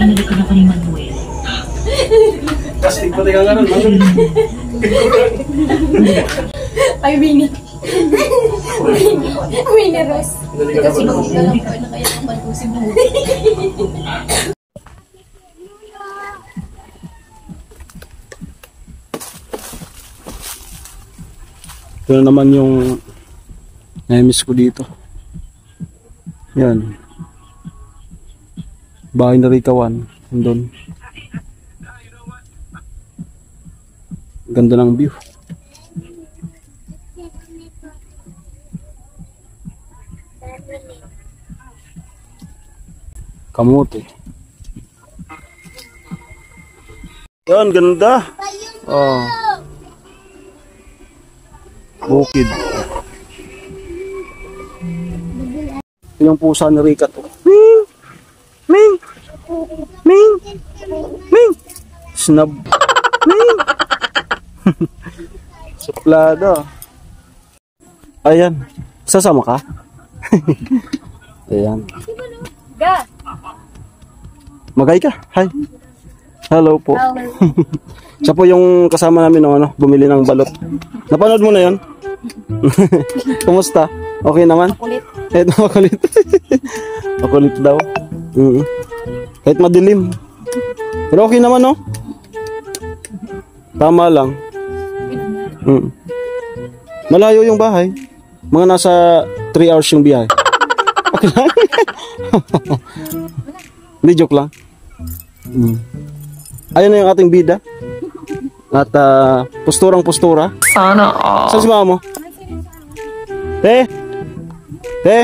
Pinalikan ako ni Manuel. Kastig pati ka nga rin, Manuel. Ay, Winnie. Winnie Rose. Kasi hindi ka lang pa na kaya kumalpusin mo. Ito na naman yung na-miss ko dito. Yan. Bahay na Rikawan. Doon. Ganda ng view. Kamote. Yan, ganda. Oh. Bukid. Yung pusa ni Rika to. Ming! Ming! Ming! Ming! Snub. Ming! Suplado. Ayan. Sasama ka? Ayan. Ga! Magay ka. Hi. Hello po. Siya po yung kasama namin ng bumili ng balot. Napanood mo na yun? Kumusta? Okay naman? Makulit. Kahit makulit. Makulit daw. Kahit madilim. Pero okay naman, no? Tama lang. Malayo yung bahay. Mga nasa 3 hours yung biyahe. Okay lang? Hindi, joke lang. Ayun na yung ating bida. At posturang-postura. Sana Saan si mama mo? Te! Te!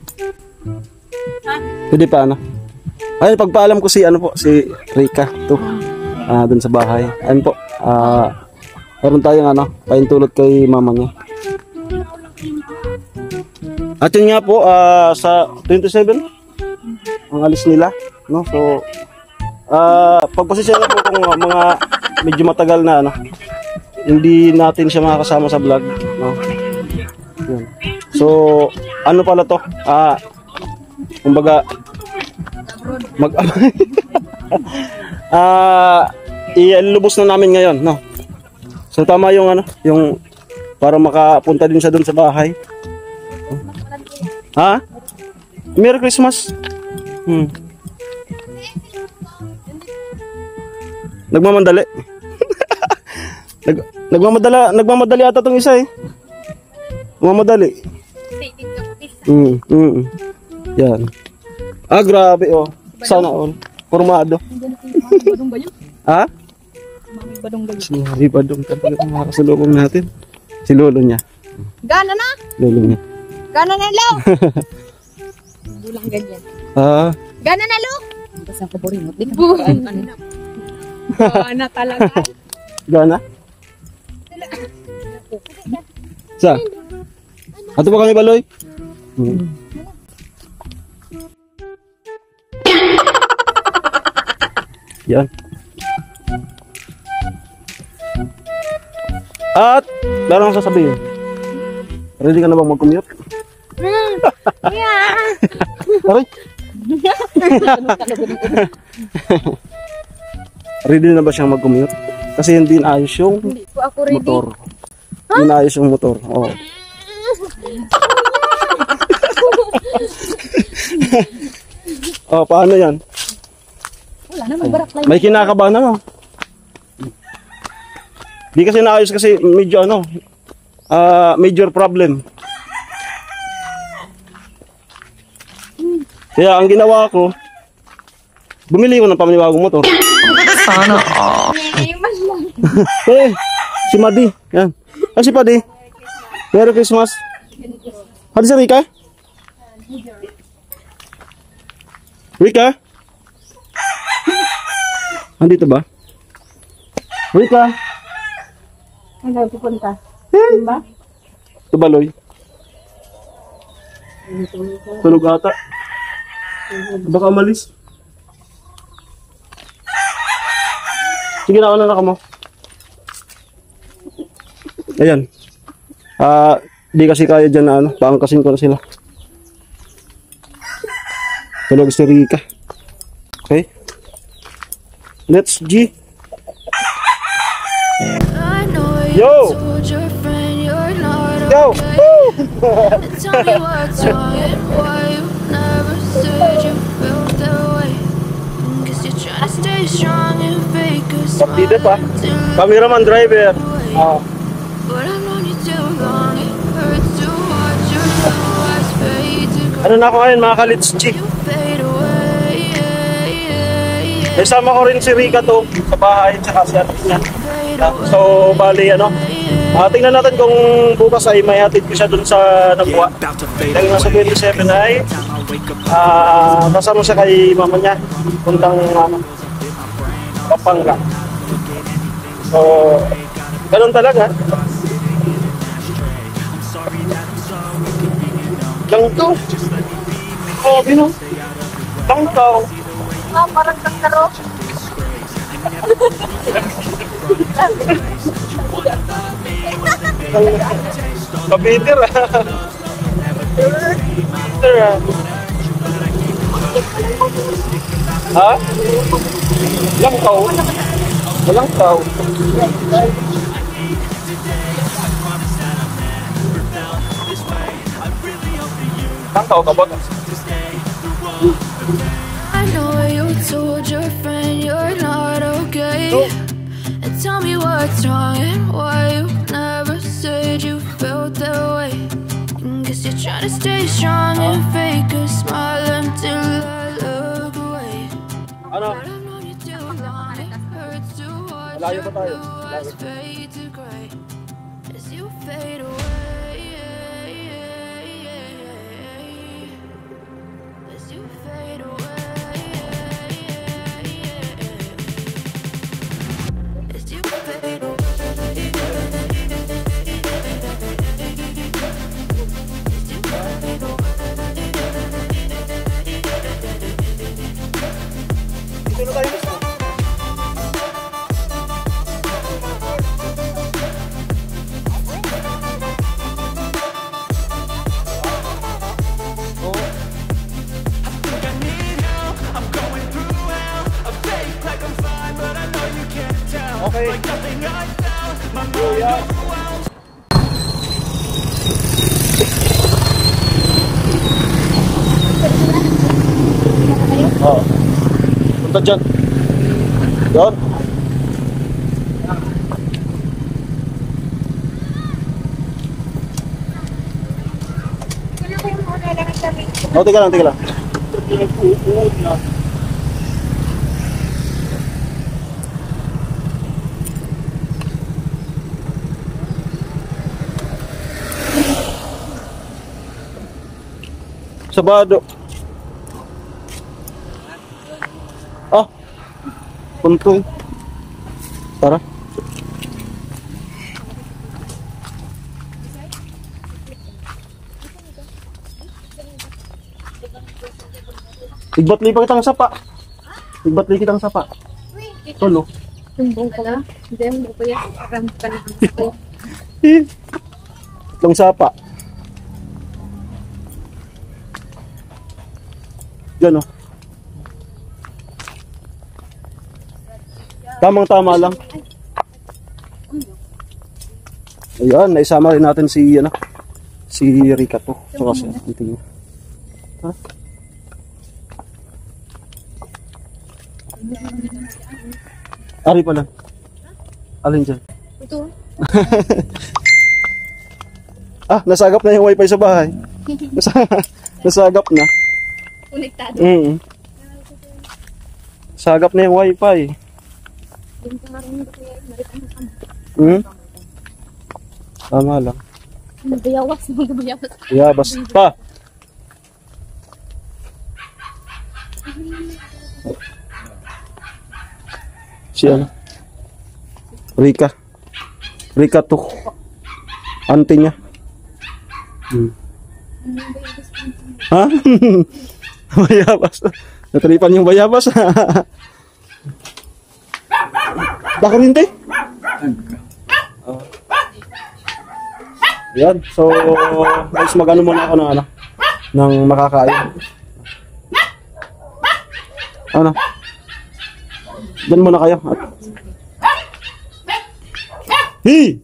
Pwede pa ayun, pagpaalam ko si si Rika to. Dun sa bahay. Ayun po. Meron tayong paintulot kay mama niya. At yun nga po, sa 27 ang alis nila, no? So pagpasensya na po kung mga medyo matagal na hindi natin siya makakasama sa vlog, no? Yun. So pala to, kumbaga ilubos na namin ngayon, no? So tama yung yung para makapunta din siya doon sa bahay. Ha? Merry Christmas. Nagmamandali. Nagmamadali ata tong isa eh. Nagmamadali. Yan. Grabe oh. Sana all. Formado. Badong ba yun? Ha? Mami badong ba yun? Si Mami Badong talaga makakasalubong natin. Si lolo niya. Gana na! Lolo niya. Gana na, Lo! Bulang ganyan. Gana na, Lo! Basta ko boring. Gana talaga. Gana? Sa? Ato pa kami baloy? Yan. At meron akong sasabihin. Ready ka na bang mag-commute? Yeah! Aray! Ready na ba siyang mag-commute? Kasi hindi naayos yung motor. Hindi naayos yung motor. Oh. Paano yan? Wala na, magbarak lang. May kinakabahan na. Di kasi naayos kasi medyo major problem. Kaya ang ginawa ko, bumili ko ng panibagong motor. Sana Si Madi. Yan. Si Padi. Merry Christmas. Hadi si Rika? Rika? Andito ba? Rika? Hanggang pupunta. Ba? Tubaloy. Tulog ata. Baka malis. Sige na, ano na ka mo? Ayan. Di kasi kaya dyan na paangkasin ko na sila. Tulog si Rika. Okay? Let's G. I know Yo. you told your friend you're not Yo. okay. Woo! Tell me what's wrong and why you never said you felt that way. Guess you're trying to stay strong and fake a smile Partida pa. until Cameraman driver. Ah. but I've known you too long. It hurts to watch your blue eyes fade to gray. Ano na ako ngayon mga ka-Let's G? You fade away. Kasama ko rin si Rika to sa bahay tsaka si ate niya. So, bali ano. Tingnan natin kung bukas ay may hatid ko siya dun sa Nagwa. Dahil nasa 27 ay kasama siya kay mama niya. Puntang Pampanga. So, ganun talaga. Lang to. Oh, bino. Lang to. Parang karo. Kabitir ah. Kabitir ah. Ha? Walang tao. Walang tao. Walang tao ka ba? I know you told your friend you're not okay. And tell me what's wrong and why you never said you felt that way. Guess you're trying to stay strong and fake a smile until I look away. Ano? But I've known you too long. It hurts to watch Malayo your pa tayo. blue eyes fade to gray as you fade away. As you fade away. As you fade away. Dito na tayo gusto. Okay. Yeah. Oh. Punta dyan. Doon. Oh, teka lang, teka lang. Sabado. Ah. Punto. Tara. Igbatli pa kitang sapa. Igbatli kitang sapa. Tulo. Sumbong ka na. Hindi mo ba yan? Parang ka na. Tatlong sapa. Yan o. Tamang-tama lang. Ayan, naisama rin natin si Rika to. So kasi titingin. Ha? Ari pala. Alin dyan? Ito. Nasagap na yung wifi sa bahay. Nasagap na. Konektado. Sagap na yung wifi. Yung parang hindi ko yan. Maritan ka. Tama lang. Magayawas. Magayawas. Yeah, basta. Si ano? Rika. Rika to. Auntie niya. Ha? Bayabas. Natripan yung bayabas. Bakarinte? Yan. So, guys, mag-ano muna ako ng makakain. Ano? Diyan muna kayo. Hey!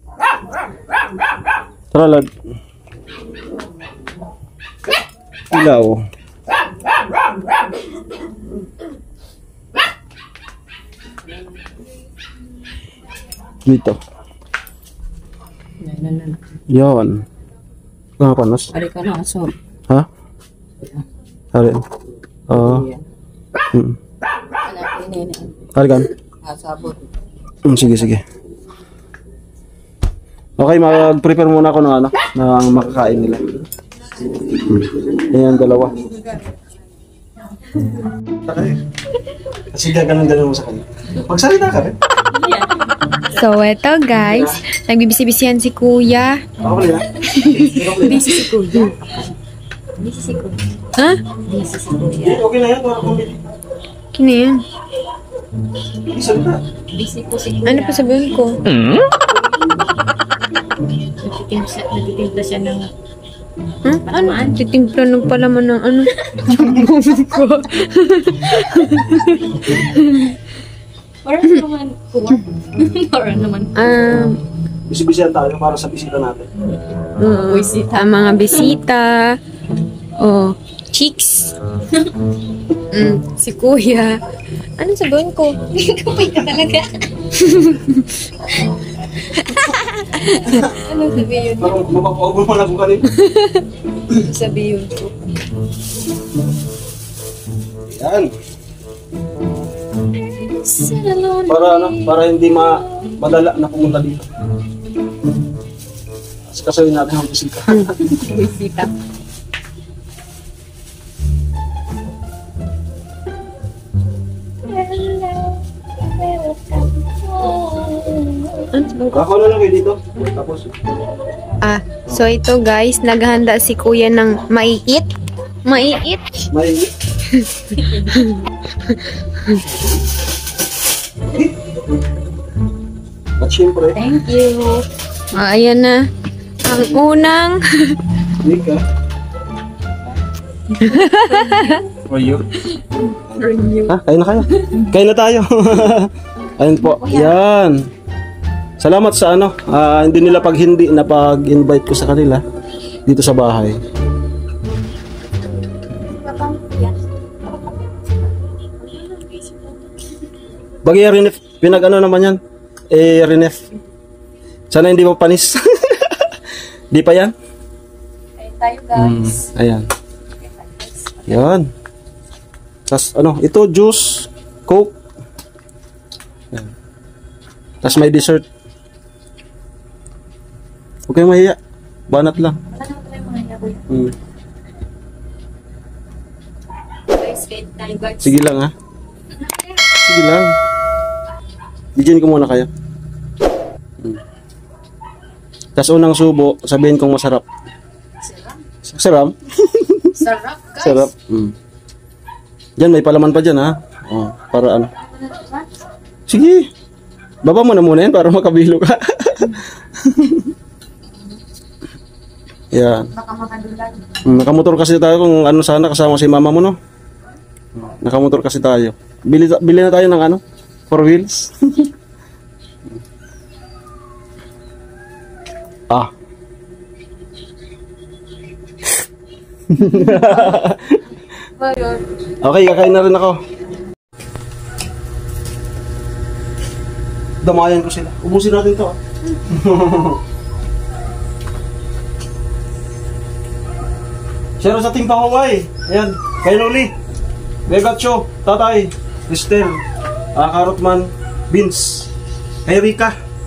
Tara, lad. Ilaw. Dito. Yon. Nga panos. Ari ka na, aso. Ha? Hari. Oo. Anak, ini. Hari kan? Asabot. Sige, sige. Okay, mag-prepare muna ako ng ano, ng makakain nila. Ayan, dalawa. Kasi gaganon-ganon mo sa kanya. Magsalita ka rin. So, eto guys, nagbibisi-bisihan si Kuya. Ako pala na. Busy si Kuya. Busy si Kuya. Ha? Busy si Kuya. Okay na yan, para kumili. Kino yan? Salita. Busy po si Kuya. Ano pa sabihin ko? Nagtitimpla siya ng Ano? Titimpla nung palaman ng ano? ko. Parang naman kuha. Parang naman. Bisi-bisihan tayo para sa bisita natin. Ang mga bisita. Oh, chicks. Si Kuya. Ano sabihin ko? Kapay ka talaga. Ano sabihin? Parang mapapaubo mo na kung kanina. Sabihin ko. Yan. Para ano, para hindi madala na pumunta dito. Kasi kasawin natin ang bisita. Bisita. Ako na lang kayo dito. Tapos, So ito guys, naghahanda si Kuya ng maiit. Maiit? may... At syempre, Thank you. Ayan na. Ang unang. Nika. For you. Ha? Kain na kayo. Kain na tayo. Ayun po. Yan. Salamat sa ano. Hindi nila pag hindi na pag-invite ko sa kanila dito sa bahay. Bagay Renef, pinag-ano naman yan? Renef. Sana hindi mo panis. Di pa yan? Ayun tayo guys. Ayan. Yan. Tas ano, ito juice, Coke. Yan. Tas may dessert. Huwag kayong mahiya. Banat lang. Ano ba yung mga yaboy? Guys, wait tayo guys. Sige lang ha. Sige lang. Bigyan ko muna kayo. Tas unang subo, sabihin kong masarap. Sarap? Sarap guys. Sarap. Diyan, may palaman pa dyan ha. Oh, para ano. Sige. Baba mo na muna yan para makabilo ka. Yan. Baka makadulag. Nakamotor kasi tayo kung ano sana kasama si mama mo no. Nakamotor kasi tayo. Bili na tayo ng ano? 4 wheels. Okay, kakain na rin ako. Damayan ko sila. Ubusin natin to. Share sa Team Pahaway. Ayan, kay Loli. Megatcho, Tatay, Cristel, Karotman, Vince, kay Rika.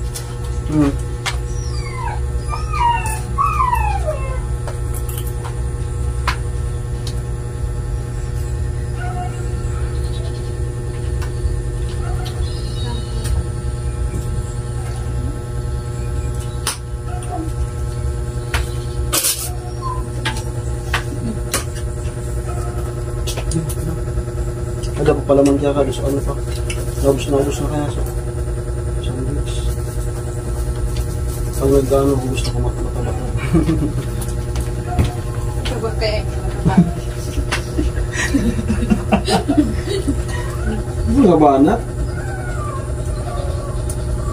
Ada pa pala man kaya ka, so ano pa? Naubos na kaya so. Sandwich. Pag nagano, gusto ko matala. Sabi kaya Mga banat.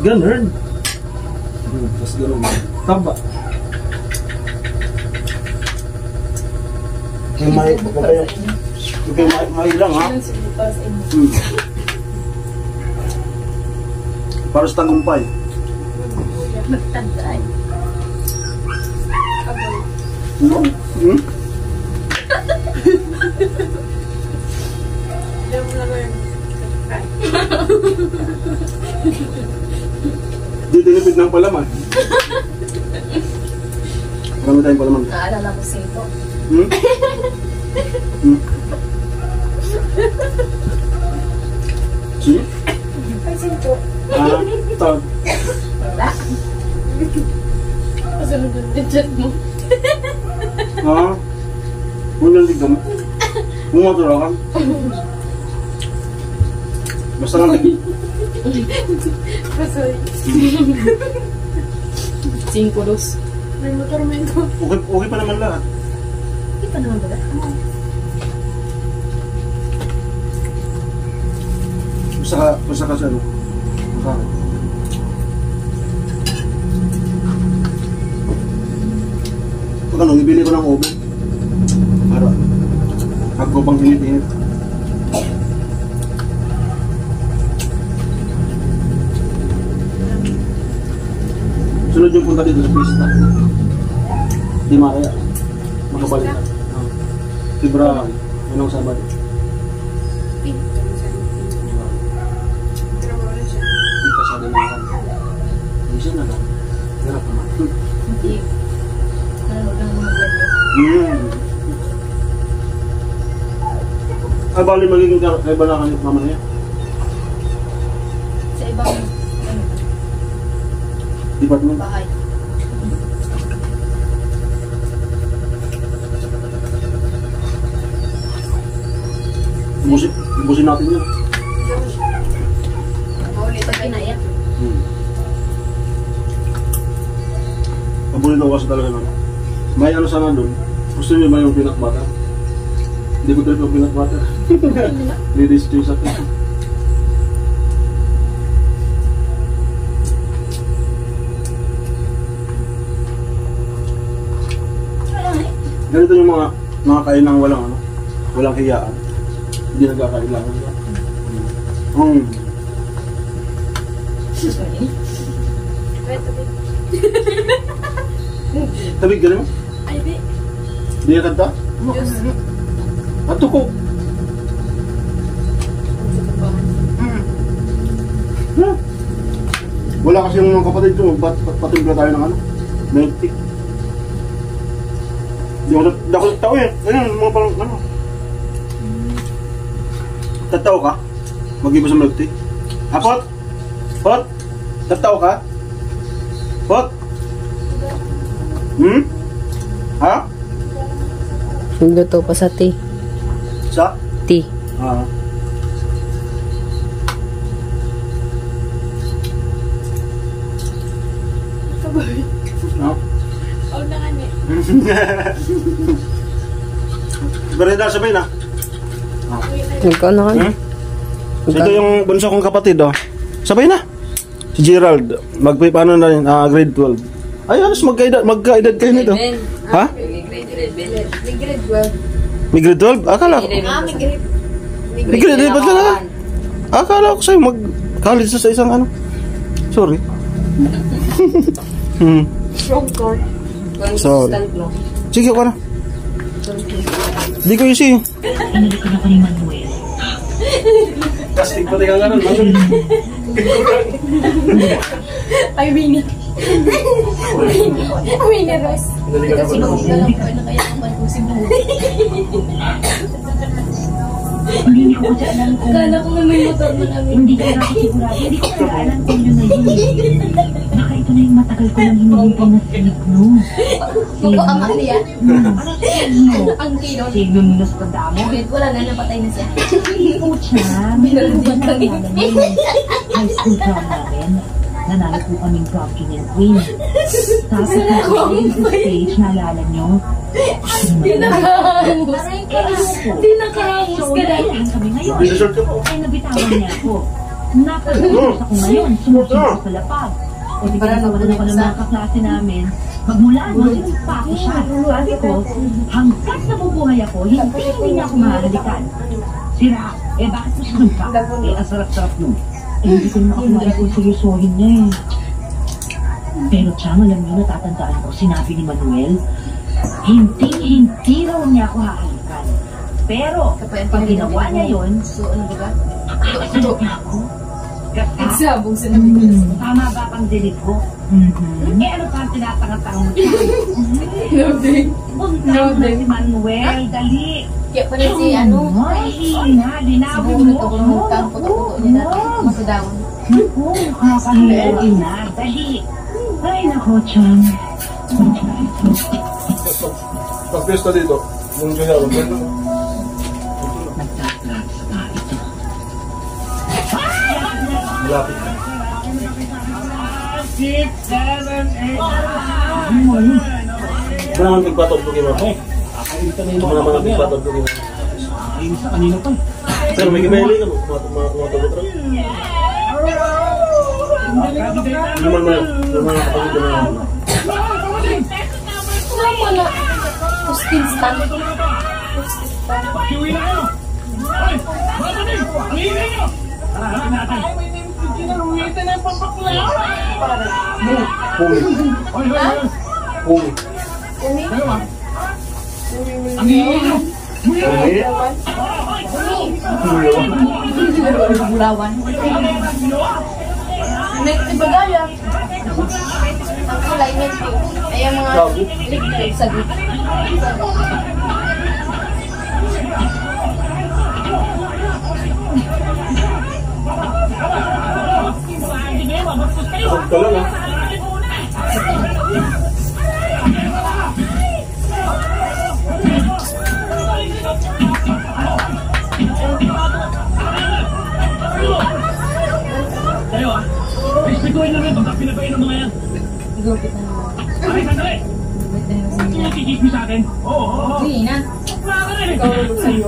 Ganun. Tapos ganun. Taba. Kaya may lang ha. Para sa tagumpay. Magtagay. No? Hmm? Di tinipid ng palaman. Marami tayong palaman. Naalala ko sito. Hmm? Hmm? Sino? Ay, sito. Tawag. Wala. Kasunod yung chat mo. Unang ligam. Bumatulakan. Basta lang lagi. Kasoy. 5-2. May motor mo ito. Okay pa naman lahat. Hindi pa naman ba? Basta ka sa ano. Baka. Pag ano, ibili ko ng oven. Para. Ako pang init-init. Sunod yung punta dito sa pista. Di makaya. Makabalik. February. Anong Sabado? Di kasali na ako. Hindi siya na lang. Hirap naman. Hindi. Nanonood lang mga vlog. Ay, bali magiging kaiba na kanit naman niya. Sa ibang Department. bahay. Ibusin natin yun. Maulit ang kinaya. Pabuli daw kasi talaga naman. May ano sana doon. Gusto niyo ba yung peanut butter? Hindi ko trip yung peanut butter. Ladies choice at ito. Ganito yung mga kainang walang hiyaan. Hindi nagkakailangan. Tabig ka naman? Ay, di. Di ka kanta? Ato ko. Wala kasi yung mga kapatid ko, patimpla tayo ng ano? Milk tea. Di ako tao eh. Ganyan, mga parang ano. Tatao ka? Mag-iba sa milk tea? Pot? Pot? Tatao ka? Pot? Ha? Luto pa sa tea. Sa? Tea. No? Huwag na kami. Bereda, sabay na. Ikaw na kami. Ito yung bunso kong kapatid, oh. Sabay na. Si Gerald, paano na rin, grade 12. Ay, halos magka-edad kayo nito. Ha? May grade 12. May grade 12? Akala ko. May grade. May grade 12 ba talaga? Akala ko sa'yo mag-college sa isang ano. Sorry. Strong core. Sorry. Sige ko na. Di ko isi. Inalikan ako ni Manuel. Kastig pati ka nga nun. Ay, Winnie. Winnie Ross. Kasi nung dalang ko na kaya naman ko si Blue. Hindi ko kasi alam kung... Kala ko na may motor na kami. Hindi ko na sigurado. Hindi ko kaya alam kung yun na yun. Baka ito na yung matagal ko lang hinihintay na signo. Muko ang Alia. Signo. Ang kilo. Signo minus pa damo. Wala na, napatay na siya. Pucha, may nalugan na namin. High school prom namin. Nanalo po kaming prom king and queen. Tapos nakakawin sa stage, naalala nyo? Di nakahamos. Di nakahamos ka na. So, kami ngayon. Ay, nabitawan niya ako. Napagalitas ako ngayon, sumusunod sa lapag. O di ba nawalan ako ng mga kaklase namin, magmula nung sinumpa ko siya. Sabi ko, hanggat nabubuhay ako, hindi niya ako mahalikan. Sira, bakit mo sinumpa? Ang sarap-sarap nun. Hindi ko naman ako maikong-seryosohin niya eh. Pero Chang, alam niyo, natatandaan ko, sinabi ni Manuel, hindi raw niya ako hahalikan. Pero, pag ginawa niya yun, kakasalit niya ako. Nagsabong sa namin. Tama ba pang dinig ko? Ano pa ang tinatangatang mo? Punta si Manuel, dali. Kaya pala si ano? Linawin mo. Puto-puto niya natin. Masadawon. Naku, nakakahiligin na. Dali. Ay, nako, Chang. Pag-pesta dito, nung kaya, malapit. 6, 7, 8. Ito naman pagpatugtugin mo. Ito naman pagpatugtugin mo. Ayun sa kanina pa. Pero may gimeli ka mo, kumatulog rin. Naman mo yun. Naman ang kapagod na naman. Wala na. Hosting stand. Kiwi na kayo! Ay! Bata din! Ang ingay nyo! Harapin natin! Ay, may namuhitan na yung pampakla! Pumi. Ay, ay, ay! Pumi. Kayo ba? Ang ingay nyo! Pumi. Bulawan. May ibagaya. Ang kulay nito. Ay, ang mga liquid sa group. Ito lang ah. Kayo ah! Respetuhin namin pagka pinabain ng mga yan! Gupit na naman. Ay, sandali! Nakikik mo sa akin? Oo, oo, oo! Hindi na. Wala ka rin! Ikaw ulit sa'yo.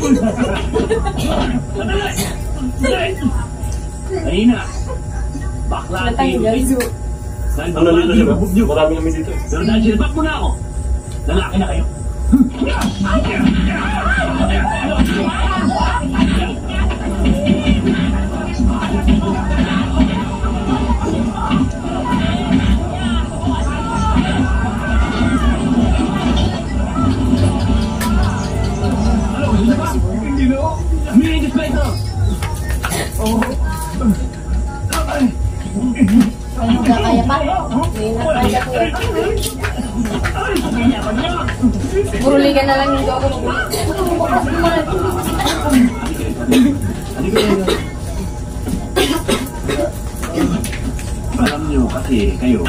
Sandali! Sandali! Ayun na! Bakla at Natanggal. Dahil Ano dito siya ba? bubog nyo. Marami kami dito. Pero dahil silbak mo na ako, lalaki na kayo. Hindi na ako. Minigit ba ito? Ano ka kaya pa? May nakaya ko yan. Buruli ka na lang yung gawa mo. Alam nyo kasi kayo,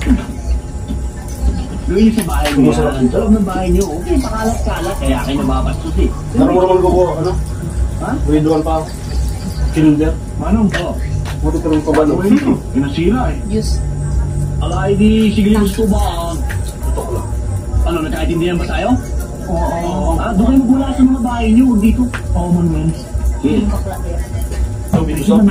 doon sa bahay niyo, sa loob ng bahay niyo, okay, pakalat-kalat, kaya kayo nababastos eh. Naroon mo naman ko, ano? Ha? Buwiduan pa ako. Kinder. Manong po? Buti ka rin pa ba? Ano yun? Pinasira eh. Diyos. Alay di, sige yung gusto ba? Tutok lang. Ano, nagkaintindihan ba tayo? Oo. Doon kayo magmula sa mga bahay niyo, dito. Common man. Sige. So, binuso?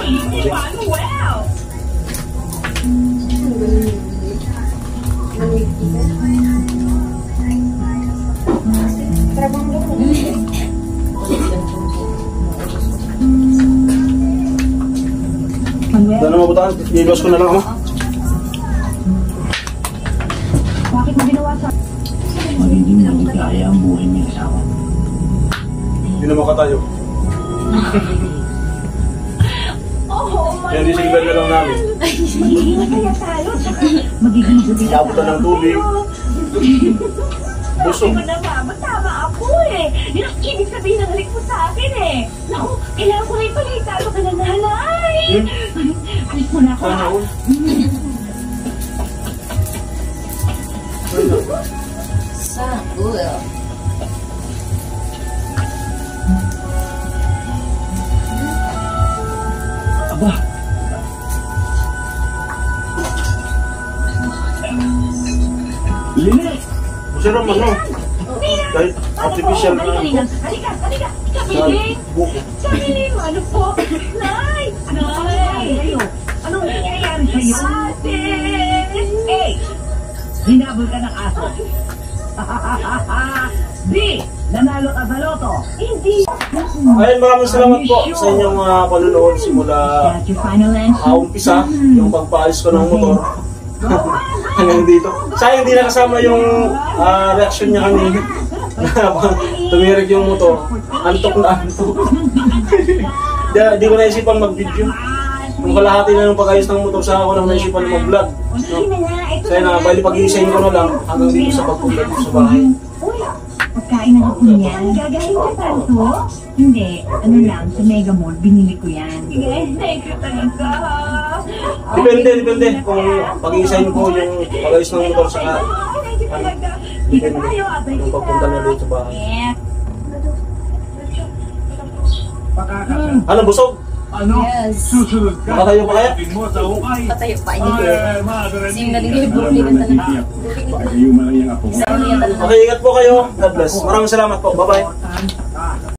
Dahil naman butaan, i-loss ko na lang ako. Bakit mo ginawa sa... Magiging maligaya ang buhay niya asawa. Hindi naman ka tayo. Kaya disigal na lang namin. Magiging masaya tayo. Tsaka magiging gabi Iabutan ng tubig. Busog. Sabi mo na, Mama, tama ako eh. Yun ang ibig sabihin ng halik mo sa akin eh. Naku, kailangan ko na ipalita ako ka ng nanay. Alis mo na ako. Sana all. Sa ulo. Aba. Linis! Masarap ano? Kahit artificial na Halika, halika. sa buko. Sabi mo, ano po? Nay, ano Hinabol ka ng aso. Di! Nanalo ka sa loto. Hindi. Ayun, maraming salamat po sa inyong panunood simula That's your final answer. umpisa, yung pagpaalis ko ng motor hanggang dito. Sayang hindi nakasama yung reaction niya kanina. Tumirig yung motor. Antok na antok. Di ko naisipan mag-video. Yung kalahati na ng pag-ayos ng motor sa ako nang naisipan mag-vlog. No? Kaya na, bali pag-iisayin ko na lang hanggang dito sa pag-vlog sa bahay. Pagkain ng ako niyan. Gagahin ka tanto? Hindi. Ano lang, sa Mega Mall, binili ko yan. Thank you talaga. Depende kung pag-iisayin ko yung pag-ayos ng motor sa Kita tayo, abay yung pagpunta na dito sa bahay. Yes. Ano, busog? Yes. Makatayo pa kaya? Patayo pa ini. Sim na ligay buli na talaga. Okay, ingat po kayo. God bless. Maraming salamat po. Bye-bye.